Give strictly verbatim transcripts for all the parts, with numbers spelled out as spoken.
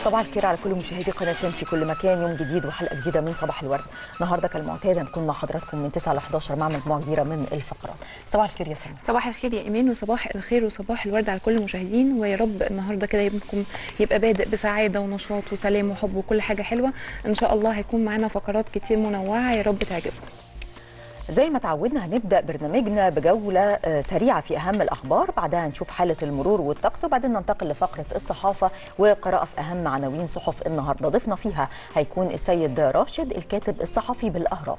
صباح الخير على كل مشاهدي قناة في كل مكان. يوم جديد وحلقة جديدة من صباح الورد. النهارده كالمعتاد هنكون مع حضراتكم من تسعة ل إحدى عشر مع مجموعة كبيرة من الفقرات. صباح الخير يا سلمى. صباح الخير يا ايمان، وصباح الخير وصباح الورد على كل المشاهدين، ويا رب النهارده كده يومكم يبقى بادئ بسعادة ونشاط وسلام وحب وكل حاجة حلوة ان شاء الله. هيكون معانا فقرات كتير منوعة يا رب تعجبكم. زي ما تعودنا هنبدأ برنامجنا بجولة سريعة في أهم الأخبار، بعدها هنشوف حالة المرور والطقس، وبعدين ننتقل لفقرة الصحافة وقراءة في أهم عناوين صحف النهاردة. ضيفنا فيها هيكون السيد راشد الكاتب الصحفي بالأهرام.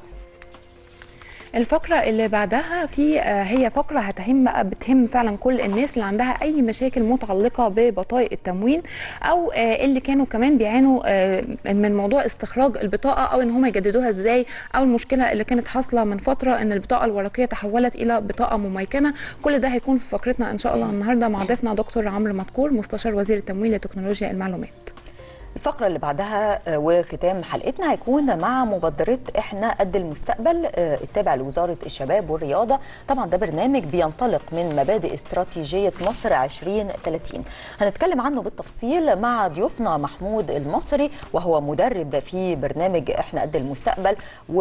الفقرة اللي بعدها في هي فقرة هتهم بتهم فعلا كل الناس اللي عندها أي مشاكل متعلقة ببطايق التموين، أو اللي كانوا كمان بيعانوا من موضوع استخراج البطاقة أو إن هم يجددوها إزاي، أو المشكلة اللي كانت حاصلة من فترة إن البطاقة الورقية تحولت إلى بطاقة مميكنة. كل ده هيكون في فقرتنا إن شاء الله النهاردة مع ضيفنا دكتور عمرو مدكور مستشار وزير التموين لتكنولوجيا المعلومات. الفقرة اللي بعدها وختام حلقتنا هيكون مع مبادرة احنا قد المستقبل التابع لوزارة الشباب والرياضة. طبعا ده برنامج بينطلق من مبادئ استراتيجية مصر عشرين ثلاثين. هنتكلم عنه بالتفصيل مع ضيوفنا محمود المصري، وهو مدرب في برنامج احنا قد المستقبل،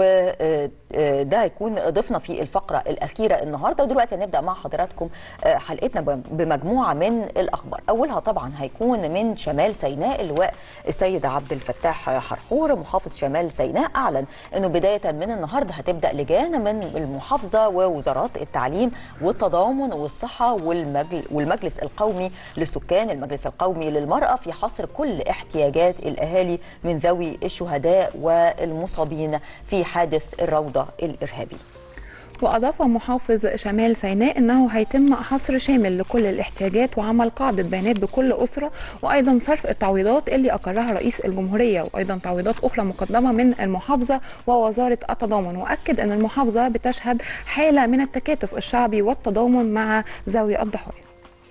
وده هيكون ضيفنا في الفقرة الأخيرة النهاردة. ودلوقتي هنبدأ مع حضراتكم حلقتنا بمجموعة من الأخبار. أولها طبعا هيكون من شمال سيناء. اللواء السيد عبد الفتاح حرحور محافظ شمال سيناء أعلن أنه بداية من النهاردة هتبدأ لجان من المحافظة ووزارات التعليم والتضامن والصحة والمجلس القومي للسكان، المجلس القومي للمرأة، في حصر كل احتياجات الأهالي من ذوي الشهداء والمصابين في حادث الروضة الإرهابي. وأضاف محافظ شمال سيناء أنه هيتم حصر شامل لكل الاحتياجات وعمل قاعدة بيانات بكل أسرة، وأيضا صرف التعويضات اللي أقرها رئيس الجمهورية، وأيضا تعويضات أخرى مقدمة من المحافظة ووزارة التضامن. وأكد أن المحافظة بتشهد حالة من التكاتف الشعبي والتضامن مع ذوي الضحايا.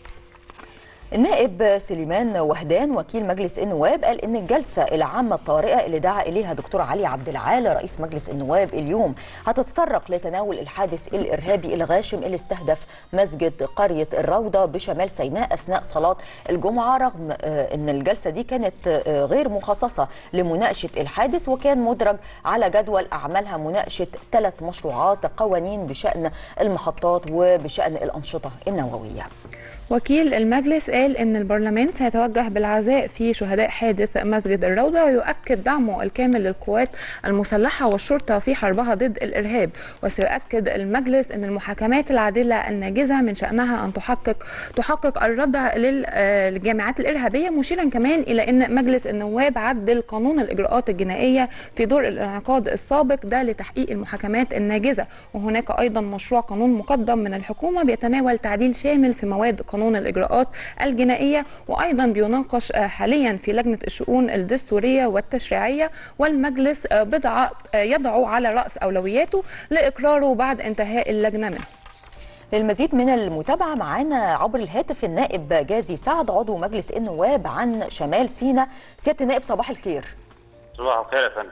النائب سليمان وهدان وكيل مجلس النواب قال ان الجلسه العامه الطارئه اللي دعا اليها دكتور علي عبد العال رئيس مجلس النواب اليوم هتتطرق لتناول الحادث الارهابي الغاشم اللي استهدف مسجد قريه الروضه بشمال سيناء اثناء صلاه الجمعه، رغم ان الجلسه دي كانت غير مخصصه لمناقشه الحادث، وكان مدرج على جدول اعمالها مناقشه ثلاث مشروعات قوانين بشان المحطات وبشان الانشطه النوويه. وكيل المجلس قال ان البرلمان سيتوجه بالعزاء في شهداء حادث مسجد الروضة، ويؤكد دعمه الكامل للقوات المسلحة والشرطة في حربها ضد الإرهاب. وسيؤكد المجلس ان المحاكمات العادلة الناجزة من شأنها ان تحقق تحقق الردع للجماعات الإرهابية، مشيرا كمان الى ان مجلس النواب عدل قانون الإجراءات الجنائية في دور الانعقاد السابق ده لتحقيق المحاكمات الناجزة. وهناك ايضا مشروع قانون مقدم من الحكومة بيتناول تعديل شامل في مواد قانون قانون الإجراءات الجنائية، وأيضا بيناقش حاليا في لجنة الشؤون الدستورية والتشريعية، والمجلس بضع يضع على رأس أولوياته لإقراره بعد انتهاء اللجنة منه. للمزيد من المتابعة معانا عبر الهاتف النائب جازي سعد عضو مجلس النواب عن شمال سيناء. سيادة النائب صباح الخير. صباح الخير يا فندم.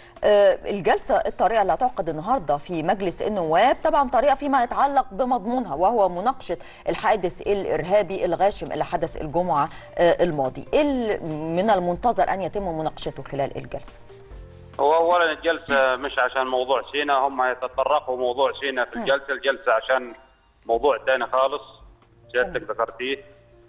الجلسة الطارئة اللي هتعقد النهاردة في مجلس النواب طبعا طارئة فيما يتعلق بمضمونها، وهو مناقشة الحادث الإرهابي الغاشم اللي حدث الجمعة الماضي. إيه من المنتظر أن يتم مناقشته خلال الجلسة؟ هو أولا الجلسة مش عشان موضوع سينا، هم يتطرقوا موضوع سينا في الجلسة، الجلسة عشان موضوع ثاني خالص سيادتك ذكرتيه.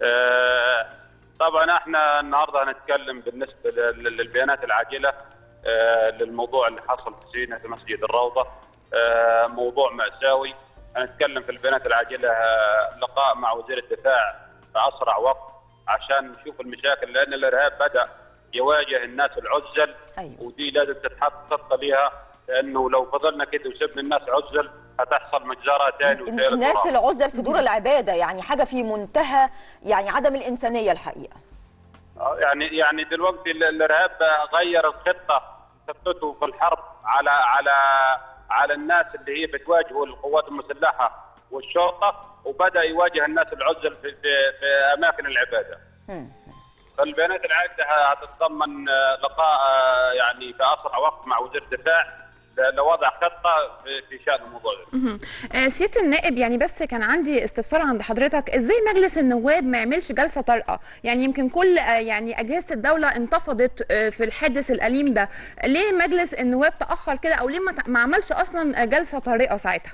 آه طبعا احنا النهارده هنتكلم بالنسبة للبيانات العاجلة آه للموضوع اللي حصل في سينا في مسجد الروضة. آه موضوع مأساوي. هنتكلم في البيانات العاجلة آه لقاء مع وزير الدفاع في أسرع وقت عشان نشوف المشاكل، لأن الإرهاب بدأ يواجه الناس العزل. أيوة. ودي لازم تتحط خطة ليها، لأنه لو فضلنا كده وسبنا الناس عزل هتحصل مجزرة ثاني. الناس العزل في دور العبادة يعني حاجة في منتهى يعني عدم الإنسانية الحقيقة. يعني يعني دلوقتي الإرهاب غير الخطة خطته في الحرب على على على الناس اللي هي بتواجهوا القوات المسلحة والشرطة، وبدأ يواجه الناس العزل في في, في أماكن العبادة. فالبيانات العاجلة هتتضمن لقاء يعني في أسرع وقت مع وزير الدفاع لوضع خطه في شان الموضوع ده. سياده النائب، يعني بس كان عندي استفسار عند حضرتك، ازاي مجلس النواب ما يعملش جلسه طارئه؟ يعني يمكن كل يعني اجهزه الدوله انتفضت في الحادث الاليم ده، ليه مجلس النواب تاخر كده، او ليه ما عملش اصلا جلسه طارئه ساعتها؟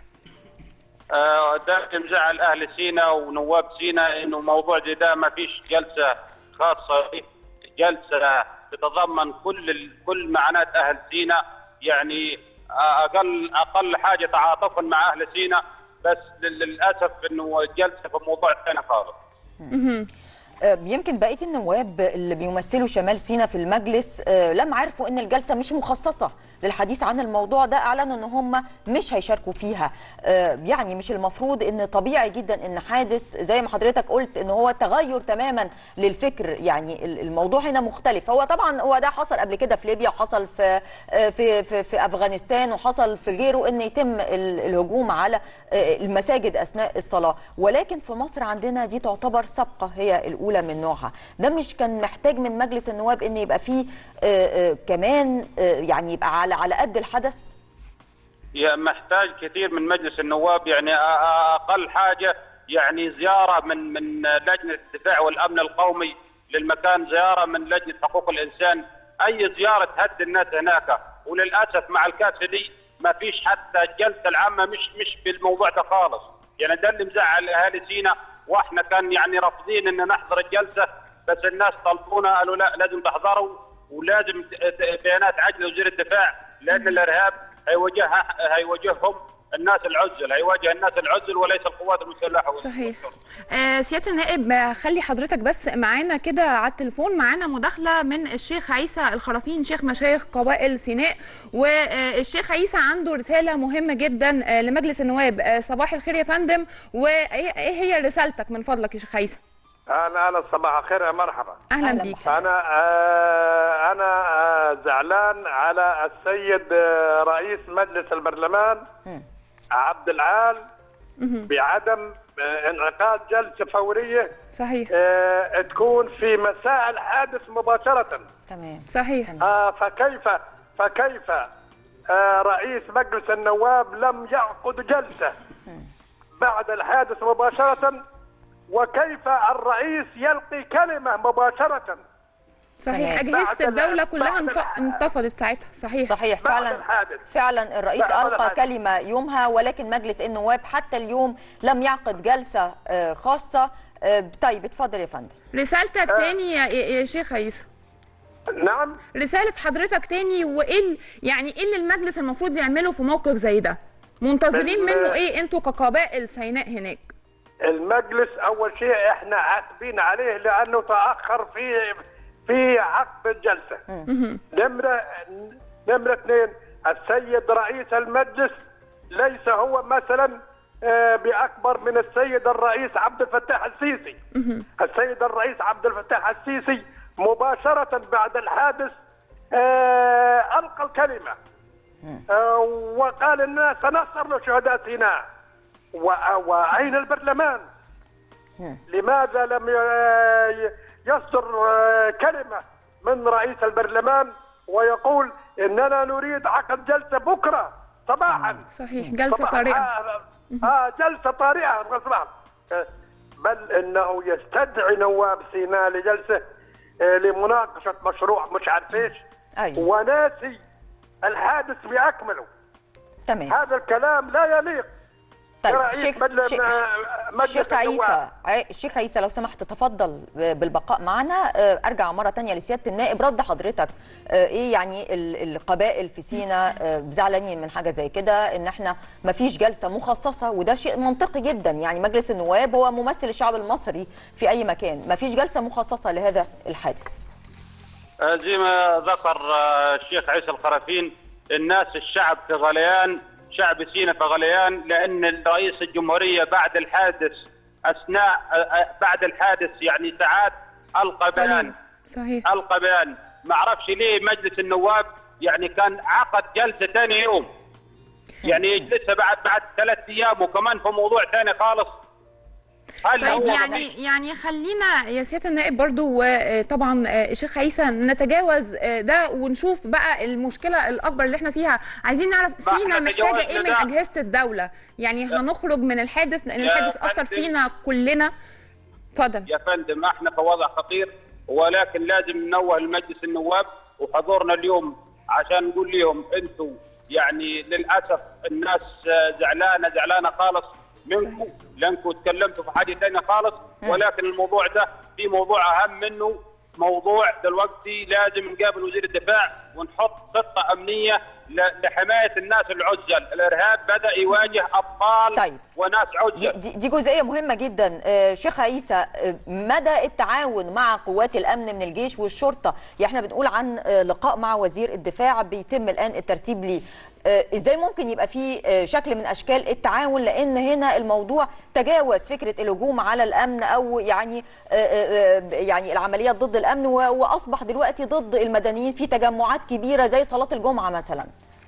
ده اللي مزعل اهل سينا ونواب سينا، انه موضوع زي ده ما فيش جلسه خاصه، جلسه تتضمن كل كل معاناه اهل سينا، يعني اقل اقل حاجه تعاطفا مع اهل سينا، بس للاسف انه الجلسه في موضوع ثاني خالص. يمكن بقيه النواب اللي بيمثلوا شمال سيناء في المجلس لما عرفوا ان الجلسه مش مخصصه للحديث عن الموضوع ده اعلنوا ان هم مش هيشاركوا فيها. يعني مش المفروض ان طبيعي جدا ان حادث زي ما حضرتك قلت ان هو تغير تماما للفكر، يعني الموضوع هنا مختلف. هو طبعا هو ده حصل قبل كده في ليبيا، وحصل في في في, في افغانستان، وحصل في غيره ان يتم الهجوم على المساجد اثناء الصلاه، ولكن في مصر عندنا دي تعتبر سابقه هي الاولى من نوعها. ده مش كان محتاج من مجلس النواب ان يبقى فيه كمان يعني يبقى على على قد الحدث؟ محتاج كثير من مجلس النواب، يعني اقل حاجه يعني زياره من من لجنه الدفاع والامن القومي للمكان، زياره من لجنه حقوق الانسان، اي زياره تهدي الناس هناك. وللاسف مع الكارثه دي ما فيش حتى الجلسه العامه مش مش بالموضوع ده خالص، يعني ده اللي مزعل اهالي سينا، واحنا كان يعني رافضين ان نحضر الجلسه، بس الناس طلبونا قالوا لا لازم تحضروا ولازم بيانات عاجله وزير الدفاع، لان الارهاب هيواجهها هيواجههم الناس العزل، هيواجه الناس العزل وليس القوات المسلحه. صحيح. آه سياده النائب، خلي حضرتك بس معانا كده على التليفون، معانا مداخله من الشيخ عيسى الخرافين، شيخ مشايخ قبائل سيناء، والشيخ عيسى عنده رساله مهمه جدا لمجلس النواب. آه صباح الخير يا فندم، وايه هي رسالتك من فضلك يا شيخ عيسى؟ اهلا اهلا، صباح الخير يا مرحبا. اهلا بيك. انا آه انا آه زعلان على السيد آه رئيس مجلس البرلمان عبد العال بعدم آه انعقاد جلسه فوريه صحيح آه تكون في مساء الحادث مباشره. تمام صحيح. آه فكيف فكيف آه رئيس مجلس النواب لم يعقد جلسه بعد الحادث مباشره، وكيف الرئيس يلقي كلمة مباشرة؟ صحيح. أجهزة الدولة كلها انتفضت ساعتها. صحيح صحيح فعلا فعلا الرئيس ألقى كلمة يومها، ولكن مجلس النواب حتى اليوم لم يعقد جلسة خاصة. طيب اتفضل يا فندم. رسالتك أه تاني يا, يا شيخ عيسى. نعم، رسالة حضرتك تاني، وإيه يعني إيه اللي المجلس المفروض يعمله في موقف زي ده؟ منتظرين منه إيه أنتوا كقبائل سيناء هناك؟ المجلس اول شيء احنا عاتبين عليه لانه تاخر في في عقد الجلسه. نمره نمره اثنين، السيد رئيس المجلس ليس هو مثلا باكبر من السيد الرئيس عبد الفتاح السيسي. السيد الرئيس عبد الفتاح السيسي مباشره بعد الحادث القى الكلمه وقال اننا سنصر لشهداء سيناء. وأين البرلمان؟ لماذا لم يصدر كلمة من رئيس البرلمان ويقول إننا نريد عقد جلسة بكرة صباحا؟ صحيح، جلسة طارئة. آه جلسة طارئة صباحا، بل إنه يستدعي نواب سيناء لجلسة لمناقشة مشروع مش عارف ايش. أيوة. وناسي الحادث بأكمله. تمام. هذا الكلام لا يليق. طيب شيخ شيخ عيسى الشيخ عيسى لو سمحت تفضل بالبقاء معنا. ارجع مره ثانيه لسياده النائب، رد حضرتك ايه يعني القبائل في سيناء زعلانين من حاجه زي كده، ان احنا ما فيش جلسه مخصصه، وده شيء منطقي جدا، يعني مجلس النواب هو ممثل الشعب المصري في اي مكان، ما فيش جلسه مخصصه لهذا الحادث. زي ما ذكر الشيخ عيسى الخرافين، الناس الشعب في غليان، شعب سيناء في غليان، لأن رئيس الجمهورية بعد الحادث أثناء بعد الحادث يعني ساعات ألقى بيان. صحيح. ألقى بيان، ما أعرفش ليه مجلس النواب يعني كان عقد جلسة ثاني يوم، يعني يجلسها بعد بعد ثلاث أيام وكمان في موضوع ثاني خالص. طيب يعني يعني خلينا يا سياده النائب برضو، وطبعا الشيخ عيسى نتجاوز ده ونشوف بقى المشكله الاكبر اللي احنا فيها. عايزين نعرف سينا محتاجه ايه من اجهزه الدوله، يعني هنخرج من الحادث لان الحادث اثر فينا كلنا. اتفضل يا فندم. احنا في وضع خطير، ولكن لازم ننوه المجلس النواب وحضورنا اليوم عشان نقول لهم انتم يعني للاسف الناس زعلانه زعلانه خالص منكم، لانكم تكلمتوا في حاجه ثانيه خالص، ولكن الموضوع ده في موضوع اهم منه. موضوع دلوقتي لازم نقابل وزير الدفاع ونحط خطه امنيه لحمايه الناس العزل. الارهاب بدا يواجه ابطال طيب. وناس عزل. دي, دي جزئيه مهمه جدا. آه شيخ عيسى، آه مدى التعاون مع قوات الامن من الجيش والشرطه؟ يعني احنا بنقول عن آه لقاء مع وزير الدفاع بيتم الان الترتيب ليه. آه ازاي ممكن يبقى في آه شكل من اشكال التعاون، لان هنا الموضوع تجاوز فكره الهجوم على الامن او يعني آه آه يعني العمليات ضد الامن، واصبح دلوقتي ضد المدنيين في تجمعات كبيره زي صلاه الجمعه مثلا.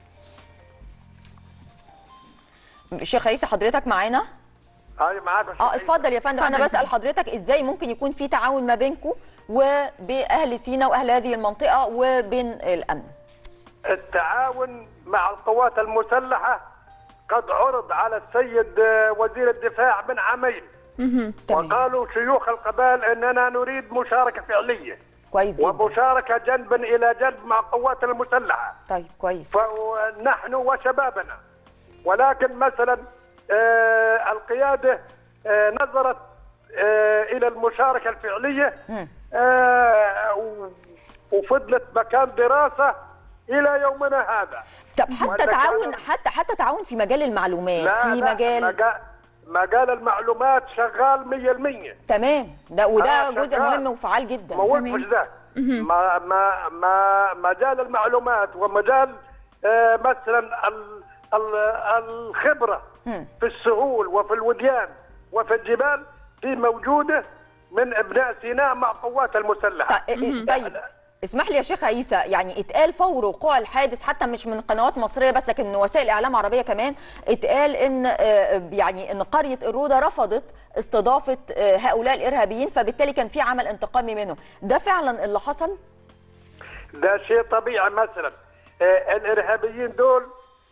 شيخ عيسى حضرتك معانا؟ ايوه معاك. اه اتفضل يا فندم. انا بسال حضرتك ازاي ممكن يكون في تعاون ما بينكم وباهل سينا واهل هذه المنطقه وبين الامن؟ التعاون مع القوات المسلحه قد عرض على السيد وزير الدفاع من عامين، وقالوا شيوخ القبائل اننا نريد مشاركه فعليه كويس جدا، ومشاركه جنبا الى جنب مع قواتنا المسلحه. طيب كويس. فنحن وشبابنا، ولكن مثلا آه القياده آه نظرت آه الى المشاركه الفعليه آه وفضلت مكان دراسه الى يومنا هذا. طب حتى تعاون حتى حتى تعاون في مجال المعلومات، لا في لا مجال مجال, مجال المعلومات شغال مية بالمية. تمام، ده وده آه جزء مهم وفعال جدا. ما وقفش ده. ما ما ما مجال المعلومات ومجال آه مثلا ال ال الخبره مم. في السهول وفي الوديان وفي الجبال دي موجوده من ابناء سيناء مع قوات المسلحه. طيب اسمح لي يا شيخ عيسى، يعني اتقال فور وقوع الحادث حتى مش من قنوات مصريه بس لكن من وسائل اعلام عربيه كمان، اتقال ان يعني ان قريه الروضه رفضت استضافه هؤلاء الارهابيين، فبالتالي كان في عمل انتقامي منهم. ده فعلا اللي حصل؟ ده شيء طبيعي. مثلا الارهابيين دول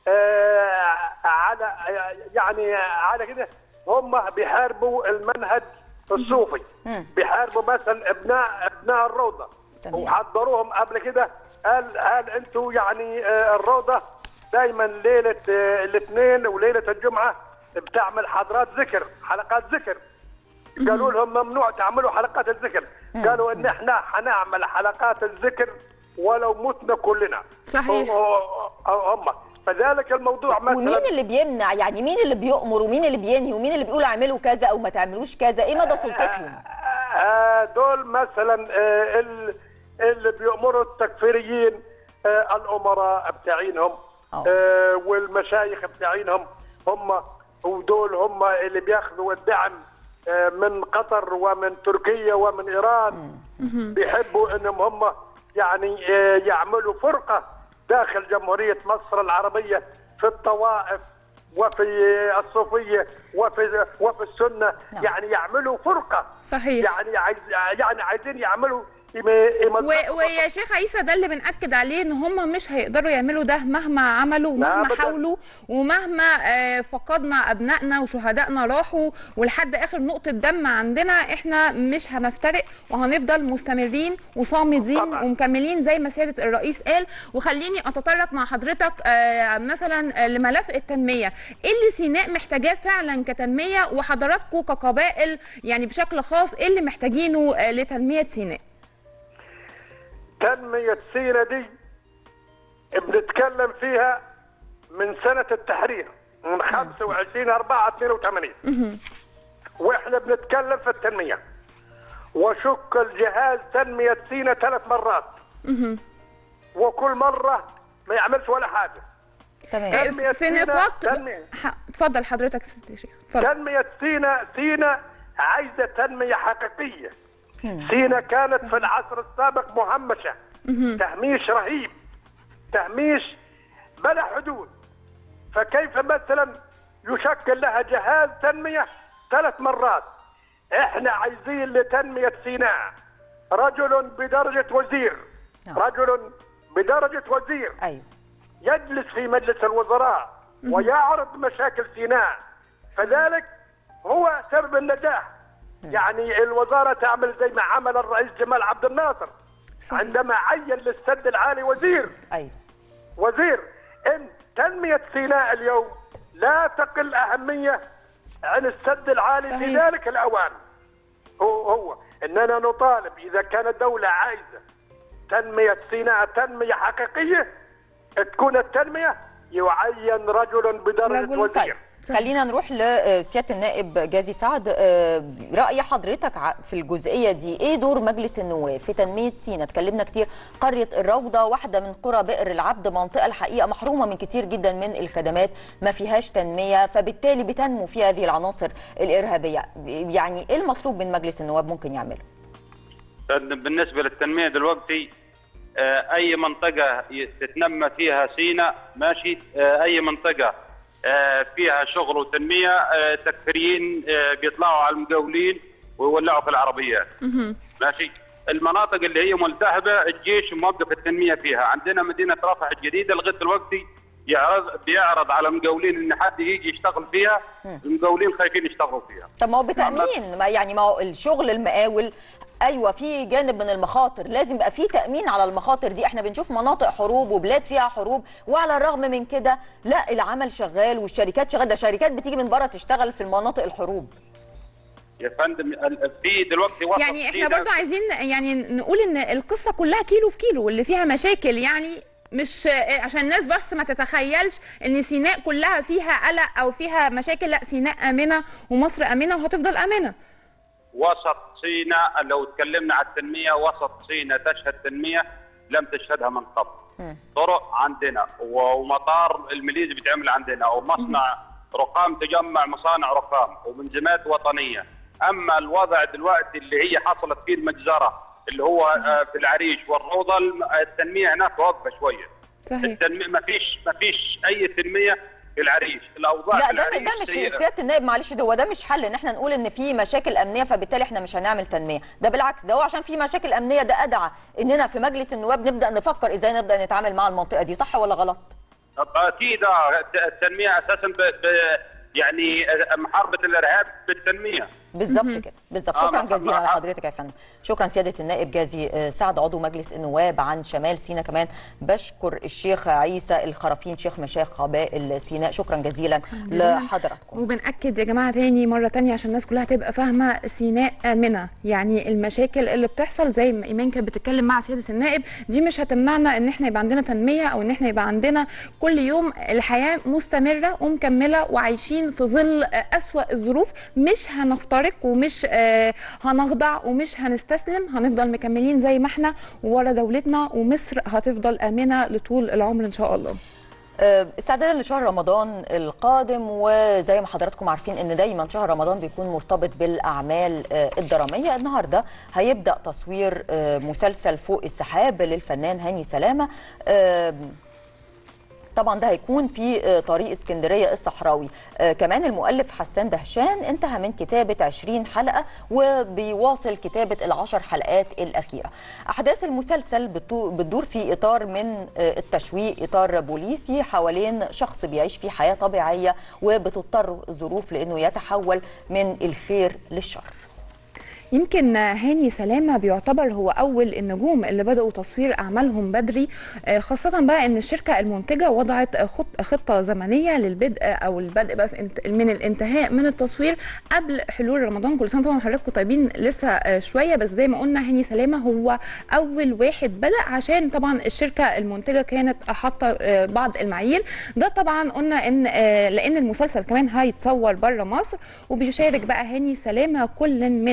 على يعني على كده هم بيحاربوا المنهج الصوفي، بيحاربوا مثلا ابناء ابناء الروضه، وحضروهم قبل كده. قال قال انتوا يعني الروضه دايما ليله الاثنين وليله الجمعه بتعمل حضرات ذكر، حلقات ذكر. قالوا لهم ممنوع تعملوا حلقات الذكر. قالوا ان احنا حنعمل حلقات الذكر ولو متنا كلنا. صحيح. هم فذلك الموضوع مثلا. ومين اللي بيمنع؟ يعني مين اللي بيؤمر ومين اللي بينهي ومين اللي بيقول اعملوا كذا او ما تعملوش كذا؟ ايه مدى سلطتهم؟ آه دول مثلا آه اللي بيؤمروا التكفيريين آه الامراء بتاعينهم آه والمشايخ بتاعينهم، هم ودول هم اللي بياخذوا الدعم آه من قطر ومن تركيا ومن ايران. بيحبوا انهم هم يعني آه يعملوا فرقه داخل جمهوريه مصر العربيه في الطوائف وفي الصوفيه وفي وفي السنه. نعم. يعني يعملوا فرقه. صحيح. يعني عايز يعني عايزين يعملوا ويا شيخ عيسى ده اللي بنأكد عليه ان هم مش هيقدروا يعملوا ده مهما عملوا ومهما حاولوا ومهما فقدنا ابنائنا وشهدائنا راحوا، ولحد اخر نقطه دم عندنا احنا مش هنفترق وهنفضل مستمرين وصامدين طبعا. ومكملين زي ما سياده الرئيس قال. وخليني اتطرق مع حضرتك مثلا لملف التنميه، ايه اللي سيناء محتاجاه فعلا كتنميه، وحضراتكم كقبائل يعني بشكل خاص ايه اللي محتاجينه لتنميه سيناء؟ تنمية سينا دي بنتكلم فيها من سنة التحرير من خمسة وعشرين أربعة اثنين وثمانين، واحنا بنتكلم في التنمية. وشك الجهاز تنمية سينا ثلاث مرات وكل مرة ما يعملش ولا حاجة. تمام. في نقاط اتفضل حضرتك يا شيخ. تنمية سينا سينا عايزة تنمية حقيقية. سينا كانت في العصر السابق مهمشة تهميش رهيب، تهميش بلا حدود. فكيف مثلا يشكل لها جهاز تنمية ثلاث مرات؟ احنا عايزين لتنميه سيناء رجل بدرجه وزير، رجل بدرجه وزير ايوه يجلس في مجلس الوزراء ويعرض مشاكل سيناء، فذلك هو سبب النجاح. يعني الوزاره تعمل زي ما عمل الرئيس جمال عبد الناصر عندما عين للسد العالي وزير. ايوه وزير ان تنميه سيناء اليوم لا تقل اهميه عن السد العالي صحيح. في ذلك الاوان هو هو اننا نطالب اذا كانت الدوله عايزه تنميه سيناء تنميه حقيقيه، تكون التنميه يعين رجل بدرجه رجل وزير. طيب. خلينا نروح لسياده النائب جازي سعد، راي حضرتك في الجزئيه دي، ايه دور مجلس النواب في تنميه سيناء؟ اتكلمنا كتير، قريه الروضه واحده من قرى بئر العبد، منطقه الحقيقه محرومه من كتير جدا من الخدمات، ما فيهاش تنميه، فبالتالي بتنمو في هذه العناصر الارهابيه. يعني ايه المطلوب من مجلس النواب ممكن يعمله؟ بالنسبه للتنميه دلوقتي اي منطقه تتنمى فيها سيناء ماشي، اي منطقه فيها شغل وتنميه تكفيريين بيطلعوا على المقاولين ويولعوا في العربيات. ماشي. المناطق اللي هي ملتهبه الجيش موقف التنميه فيها. عندنا مدينه رفح الجديده لغايه دلوقتي يعرض بيعرض على المقاولين ان حد يجي يشتغل فيها، المقاولين خايفين يشتغلوا فيها. طب ما هو بتامين، ما يعني ما هو الشغل المقاول ايوه في جانب من المخاطر، لازم يبقى في تامين على المخاطر دي. احنا بنشوف مناطق حروب وبلاد فيها حروب، وعلى الرغم من كده لا العمل شغال والشركات شغاله، ده شركات بتيجي من بره تشتغل في المناطق الحروب. يا فندم في دلوقتي وسط يعني احنا برضو عايزين يعني نقول ان القصه كلها كيلو في كيلو، واللي فيها مشاكل يعني مش عشان الناس بس ما تتخيلش ان سيناء كلها فيها قلق او فيها مشاكل، لا سيناء امنه ومصر امنه وهتفضل امنه. وسط سيناء لو اتكلمنا على التنميه، وسط سيناء تشهد تنميه لم تشهدها من قبل. م. طرق عندنا ومطار الماليزي بيتعمل عندنا، ومصنع رخام تجمع مصانع رخام ومنجمات وطنيه. اما الوضع دلوقتي اللي هي حصلت فيه المجزره اللي هو في العريش والروضه، التنميه هناك واقفه شويه. صحيح. التنميه ما فيش ما فيش اي تنميه في العريش، الاوضاع لا في ده ده مش سياده النائب، معلش ده هو ده مش حل ان احنا نقول ان في مشاكل امنيه فبالتالي احنا مش هنعمل تنميه، ده بالعكس، ده هو عشان في مشاكل امنيه ده ادعى اننا في مجلس النواب نبدا نفكر ازاي نبدا نتعامل مع المنطقه دي، صح ولا غلط؟ اكيد التنميه اساسا ب يعني محاربه الارهاب بالتنميه. بالظبط كده، بالظبط. شكرا آه جزيلا لحضرتك يا فندم. شكرا سياده النائب جازي سعد عضو مجلس النواب عن شمال سيناء. كمان بشكر الشيخ عيسى الخرافين شيخ مشايخ قبائل سيناء، شكرا جزيلا لحضراتكم. وبنأكد يا جماعه تاني مره تانيه عشان الناس كلها تبقى فاهمه، سيناء امنه. يعني المشاكل اللي بتحصل زي ما ايمان كانت بتتكلم مع سياده النائب دي مش هتمنعنا ان احنا يبقى عندنا تنميه او ان احنا يبقى عندنا كل يوم الحياه مستمره ومكمله وعايشين في ظل اسوأ الظروف. مش هنفترق ومش آه هنخضع ومش هنستسلم، هنفضل مكملين زي ما احنا ورا دولتنا، ومصر هتفضل آمنة لطول العمر إن شاء الله. استعدادا لشهر رمضان القادم، وزي ما حضراتكم عارفين ان دايما شهر رمضان بيكون مرتبط بالاعمال الدراميه. النهارده هيبدا تصوير مسلسل فوق السحاب للفنان هاني سلامه. طبعا ده هيكون في طريق اسكندريه الصحراوي. آه كمان المؤلف حسان دهشان انتهى من كتابه عشرين حلقه وبيواصل كتابه العشر حلقات الاخيره. احداث المسلسل بتدور في اطار من آه التشويق، اطار بوليسي حوالين شخص بيعيش فيه حياه طبيعيه وبتضطر الظروف لانه يتحول من الخير للشر. يمكن هاني سلامة بيعتبر هو أول النجوم اللي بدأوا تصوير أعمالهم بدري، خاصة بقى إن الشركة المنتجة وضعت خطة زمنية للبدء أو البدء بقى من الانتهاء من التصوير قبل حلول رمضان. كل سنة طبعا حضراتكم طيبين لسه شوية، بس زي ما قلنا هاني سلامة هو أول واحد بدأ عشان طبعا الشركة المنتجة كانت حاطة بعض المعايير. ده طبعا قلنا إن لأن المسلسل كمان هيتصور بره مصر، وبيشارك بقى هاني سلامة كل من اللبناني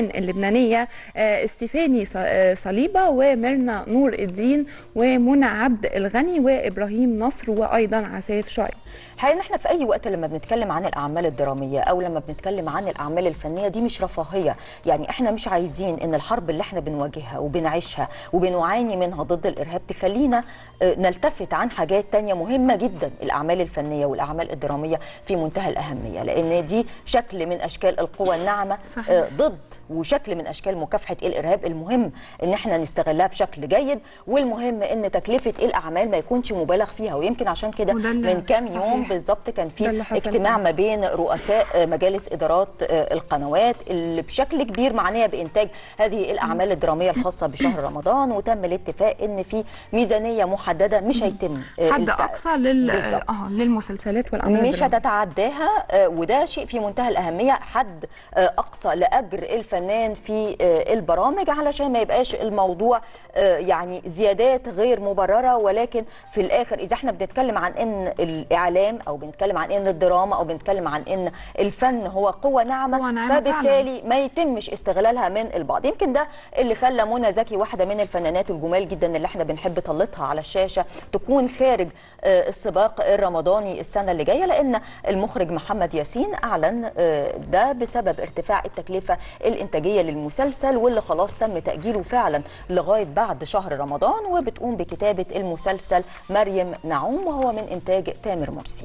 الفنانيه ستيفاني صليبه وميرنا نور الدين ومنى عبد الغني وابراهيم نصر وايضا عفاف شعيب. الحقيقه ان احنا في اي وقت لما بنتكلم عن الاعمال الدراميه او لما بنتكلم عن الاعمال الفنيه دي مش رفاهيه، يعني احنا مش عايزين ان الحرب اللي احنا بنواجهها وبنعيشها وبنعاني منها ضد الارهاب تخلينا نلتفت عن حاجات تانية مهمه جدا. الاعمال الفنيه والاعمال الدراميه في منتهى الاهميه، لان دي شكل من اشكال القوى الناعمه صحيح. ضد وشكل من اشكال مكافحه الارهاب. المهم ان احنا نستغلها بشكل جيد، والمهم ان تكلفه الاعمال ما يكونش مبالغ فيها. ويمكن عشان كده من كام يوم بالظبط كان في اجتماع ما بين رؤساء مجالس ادارات القنوات اللي بشكل كبير معنيه بانتاج هذه الاعمال الدراميه الخاصه بشهر رمضان، وتم الاتفاق ان في ميزانيه محدده مش هيتم حد اقصى لل اه للمسلسلات والاعمال مش هتتعداها، وده شيء في منتهى الاهميه. حد اقصى لاجر الفنان في البرامج علشان ما يبقاش الموضوع يعني زيادات غير مبرره. ولكن في الاخر اذا احنا بنتكلم عن ان الاعلام او بنتكلم عن ان الدراما او بنتكلم عن ان الفن هو قوه ناعمه، فبالتالي فعلا. ما يتمش استغلالها من البعض. يمكن ده اللي خلى منى زكي واحده من الفنانات الجمال جدا اللي احنا بنحب طلتها على الشاشه تكون خارج السباق الرمضاني السنه اللي جايه، لان المخرج محمد ياسين اعلن ده بسبب ارتفاع التكلفه الانتاجيه للمسلسل، واللي خلاص تم تاجيله فعلا لغايه بعد شهر رمضان. وبتقوم بكتابه المسلسل مريم نعوم وهو من انتاج تامر مرسي.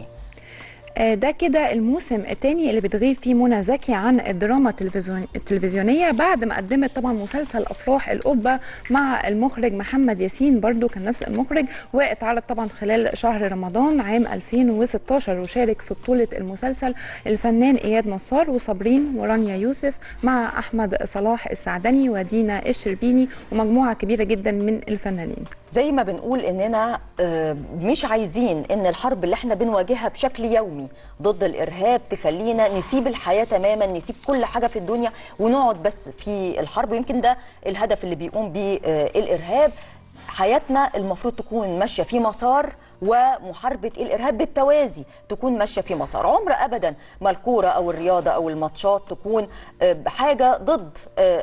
ده كده الموسم الثاني اللي بتغيب فيه منى زكي عن الدراما التلفزيونيه بعد ما قدمت طبعا مسلسل افراح القبه مع المخرج محمد ياسين، برضو كان نفس المخرج، واتعرض طبعا خلال شهر رمضان عام ألفين وستاشر. وشارك في بطوله المسلسل الفنان اياد نصار وصابرين ورانيا يوسف مع احمد صلاح السعدني ودينا الشربيني ومجموعه كبيره جدا من الفنانين. زي ما بنقول اننا مش عايزين ان الحرب اللي احنا بنواجهها بشكل يومي ضد الارهاب تخلينا نسيب الحياه تماما، نسيب كل حاجه في الدنيا ونقعد بس في الحرب. ويمكن ده الهدف اللي بيقوم بيه الارهاب. حياتنا المفروض تكون ماشيه في مسار، ومحاربه الارهاب بالتوازي تكون ماشيه في مسار. عمر ابدا ما الكوره او الرياضه او الماتشات تكون حاجه ضد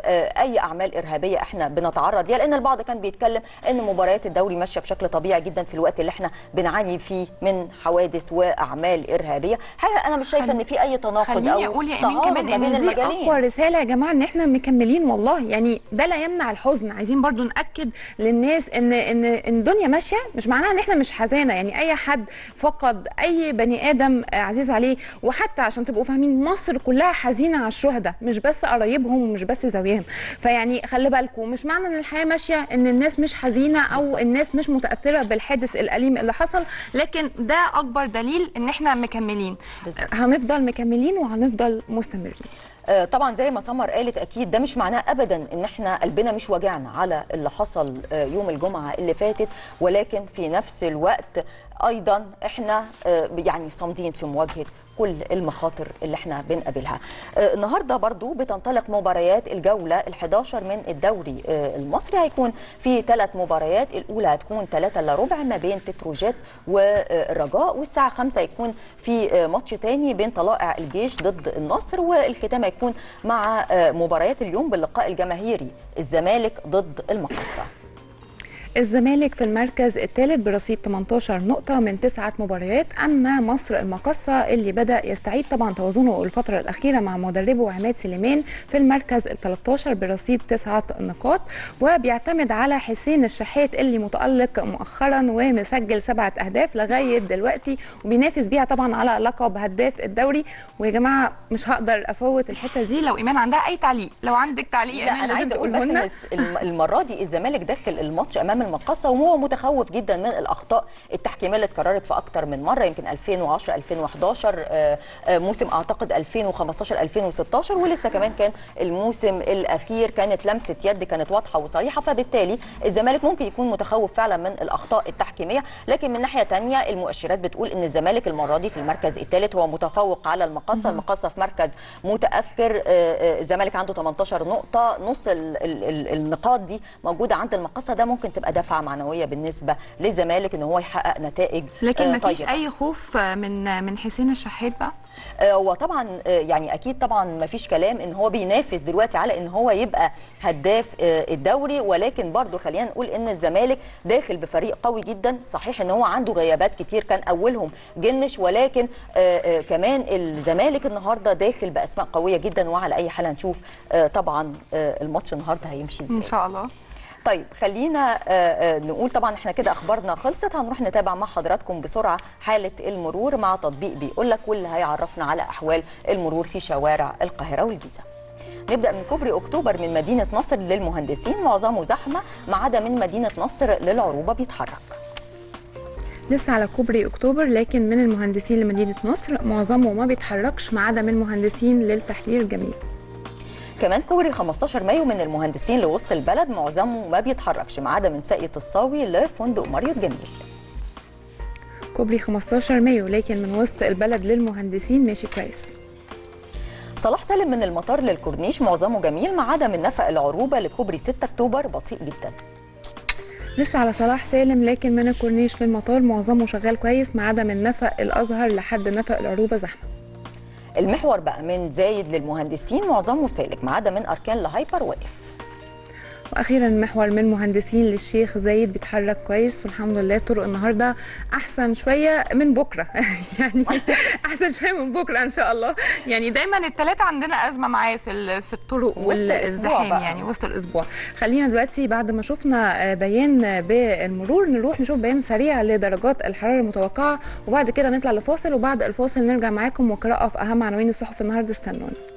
اي اعمال ارهابيه احنا بنتعرض ليها، لان البعض كان بيتكلم ان مباريات الدوري ماشيه بشكل طبيعي جدا في الوقت اللي احنا بنعاني فيه من حوادث واعمال ارهابيه. حقيقه انا مش شايفه ان في اي تناقض او اقول يا ايمان كمان ان دي اقوى رساله يا جماعه ان احنا مكملين والله. يعني ده لا يمنع الحزن. عايزين برضو ناكد للناس ان ان الدنيا ماشيه، مش معناها ان احنا مش حزانه. يعني اي حد فقد اي بني ادم عزيز عليه، وحتى عشان تبقوا فاهمين مصر كلها حزينه على الشهداء، مش بس قرايبهم ومش بس زويهم. فيعني خلي بالكم، مش معنى ان الحياه ماشيه ان الناس مش حزينه او الناس مش متاثره بالحادث الاليم اللي حصل، لكن ده اكبر دليل ان احنا مكملين. هنفضل مكملين وهنفضل مستمرين. طبعا زي ما سمر قالت اكيد ده مش معناه ابدا ان احنا قلبنا مش واجعنا على اللي حصل يوم الجمعه اللي فاتت، ولكن في نفس الوقت ايضا احنا يعني صامدين في مواجهه كل المخاطر اللي احنا بنقابلها. آه النهارده برضو بتنطلق مباريات الجوله الحداشر من الدوري آه المصري. هيكون في ثلاث مباريات، الاولى هتكون ثلاثة الا ربع ما بين بتروجيت والرجاء، والساعه خمسة يكون في آه ماتش تاني بين طلائع الجيش ضد النصر، والختام هيكون مع آه مباريات اليوم باللقاء الجماهيري الزمالك ضد المقصه. الزمالك في المركز الثالث برصيد تمنتاشر نقطة من تسعة مباريات، أما مصر المقصة اللي بدأ يستعيد طبعا توازنه الفترة الأخيرة مع مدربه عماد سليمان في المركز الثالث برصيد تسعة نقاط، وبيعتمد على حسين الشحات اللي متألق مؤخرا ومسجل سبعة أهداف لغاية دلوقتي، وبينافس بيها طبعا على لقب هداف الدوري. ويا جماعة مش هقدر أفوت الحتة دي، لو إيمان عندها أي تعليق، لو عندك تعليق لا أنا عايزة أقول بس إن المرة دي الزمالك داخل الماتش أمام المقصة وهو متخوف جدا من الاخطاء التحكيميه اللي اتكررت في اكتر من مره، يمكن ألفين وعشرة ألفين وحداشر، موسم اعتقد ألفين وخمستاشر ألفين وستاشر، ولسه كمان كان الموسم الاخير كانت لمسه يد كانت واضحه وصريحه. فبالتالي الزمالك ممكن يكون متخوف فعلا من الاخطاء التحكيميه، لكن من ناحيه ثانيه المؤشرات بتقول ان الزمالك المره دي في المركز الثالث هو متفوق على المقصه. المقصه في مركز متاخر، الزمالك عنده تمنتاشر نقطه، نص ال ال ال النقاط دي موجوده عند المقصه. ده ممكن تبقى هتبقى دفعه معنويه بالنسبه للزمالك ان هو يحقق نتائج لكن آه مفيش طيبة. اي خوف من من حسين الشحات بقى؟ وطبعا يعني اكيد طبعا ما فيش كلام ان هو بينافس دلوقتي على ان هو يبقى هداف الدوري، ولكن برضو خلينا نقول ان الزمالك داخل بفريق قوي جدا. صحيح ان هو عنده غيابات كتير كان اولهم جنش، ولكن كمان الزمالك النهارده داخل باسماء قويه جدا، وعلى اي حال هنشوف طبعا الماتش النهارده هيمشي ازاي ان شاء الله. طيب خلينا نقول طبعا احنا كده اخبارنا خلصت، هنروح نتابع مع حضراتكم بسرعه حاله المرور مع تطبيق بيقول لك، واللي هيعرفنا على احوال المرور في شوارع القاهره والجيزه. نبدا من كوبري اكتوبر من مدينه نصر للمهندسين، معظمه زحمه ما عدا من مدينه نصر للعروبه بيتحرك. لسه على كوبري اكتوبر لكن من المهندسين لمدينه نصر معظمه ما بيتحركش ما عدا من المهندسين للتحرير جميل. كمان كوبري خمستاشر مايو من المهندسين لوسط البلد معظمه ما بيتحركش ما عدا من ساقية الصاوي لفندق ماريوت جميل. كوبري خمستاشر مايو لكن من وسط البلد للمهندسين ماشي كويس. صلاح سالم من المطار للكورنيش معظمه جميل ما عدا من نفق العروبه لكوبري ستة اكتوبر بطيء جدا. لسه على صلاح سالم لكن من الكورنيش للمطار معظمه شغال كويس ما عدا من نفق الازهر لحد نفق العروبه زحمه. المحور بقى من زايد للمهندسين معظمه سالك ما عدا من اركان لهايبر واقف. واخيرا المحور من مهندسين للشيخ زايد بيتحرك كويس والحمد لله. طرق النهارده احسن شويه من بكره يعني احسن شويه من بكره ان شاء الله. يعني دايما الثلاثه عندنا ازمه معاه في في الطرق والزحام يعني وسط الاسبوع. خلينا دلوقتي بعد ما شفنا بيان بالمرور نروح نشوف بيان سريع لدرجات الحراره المتوقعه، وبعد كده نطلع لفاصل، وبعد الفاصل نرجع معاكم وقراءه في اهم عناوين الصحف النهارده. استنونا.